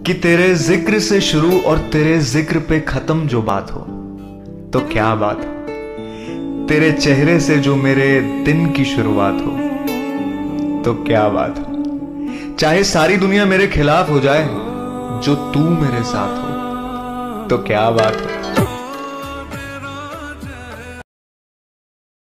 कि तेरे जिक्र से शुरू और तेरे जिक्र पे खत्म जो बात हो तो क्या बात हो। तेरे चेहरे से जो मेरे दिन की शुरुआत हो तो क्या बात हो। चाहे सारी दुनिया मेरे खिलाफ हो जाए, जो तू मेरे साथ हो तो क्या बात हो।